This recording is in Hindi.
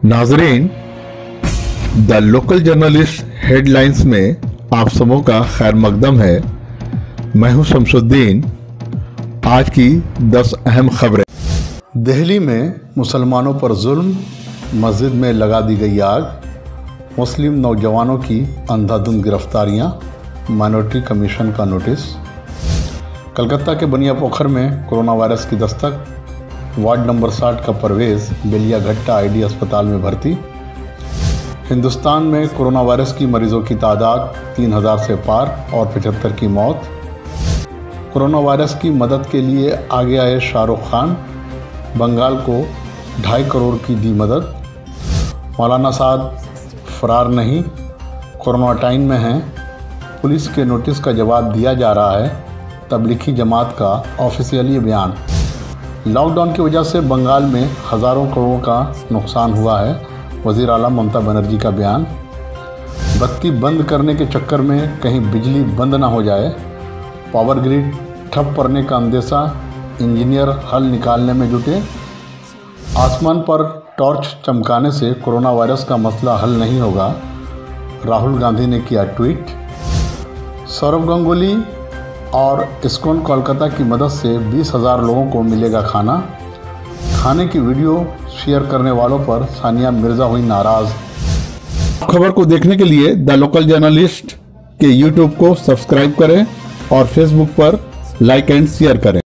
नाजरीन, द लोकल जर्नलिस्ट हेडलाइंस में आप सबों का खैर मकदम है। मैं हूं शमसुद्दीन। आज की 10 अहम खबरें। दिल्ली में मुसलमानों पर जुल्म, मस्जिद में लगा दी गई आग, मुस्लिम नौजवानों की अंधाधुंध गिरफ्तारियां, माइनॉरिटी कमीशन का नोटिस। कलकत्ता के बनियापोखर में कोरोना वायरस की दस्तक, वार्ड नंबर 60 का परवेज बेलियाघट्टा आईडी अस्पताल में भर्ती। हिंदुस्तान में कोरोना वायरस की मरीजों की तादाद 3000 से पार और 75 की मौत। कोरोना वायरस की मदद के लिए आगे आए शाहरुख खान, बंगाल को 2.5 करोड़ की दी मदद। मौलाना साद फरार नहीं, क्वारंटाइन में हैं। पुलिस के नोटिस का जवाब दिया जा रहा है। तबलीगी जमात का ऑफिशियली बयान। लॉकडाउन की वजह से बंगाल में हज़ारों करोड़ का नुकसान हुआ है, वज़ीर आला ममता बनर्जी का बयान। बत्ती बंद करने के चक्कर में कहीं बिजली बंद ना हो जाए, पावर ग्रिड ठप पड़ने का अंदेशा, इंजीनियर हल निकालने में जुटे। आसमान पर टॉर्च चमकाने से कोरोना वायरस का मसला हल नहीं होगा, राहुल गांधी ने किया ट्वीट। सौरव गांगुली और इस्कॉन कोलकाता की मदद से 20,000 लोगों को मिलेगा खाना। खाने की वीडियो शेयर करने वालों पर सानिया मिर्जा हुई नाराज। खबर को देखने के लिए द लोकल जर्नलिस्ट के यूट्यूब को सब्सक्राइब करें और फेसबुक पर लाइक एंड शेयर करें।